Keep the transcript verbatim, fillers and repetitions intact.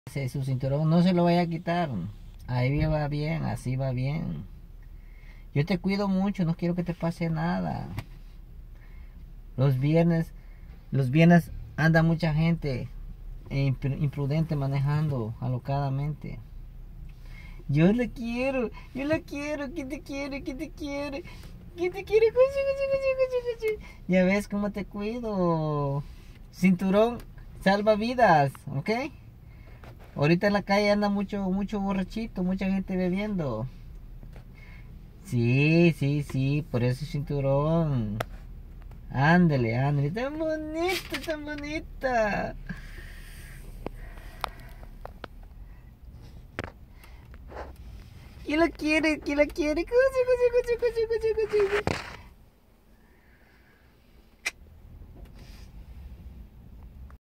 Ese, su cinturón no se lo vaya a quitar. Ahí va bien, así va bien. Yo te cuido mucho, no quiero que te pase nada. Los viernes, los viernes anda mucha gente imprudente manejando alocadamente. Yo la quiero, yo la quiero, ¿quién te quiere? ¿Quién te quiere? ¿Quién te quiere? Ya ves cómo te cuido. Cinturón salva vidas, ¿ok? Ahorita en la calle anda mucho, mucho borrachito, mucha gente bebiendo. Sí, sí, sí, por eso cinturón. Ándale, ándale, tan bonita, tan bonita. ¿Quién la quiere? ¿Quién la quiere?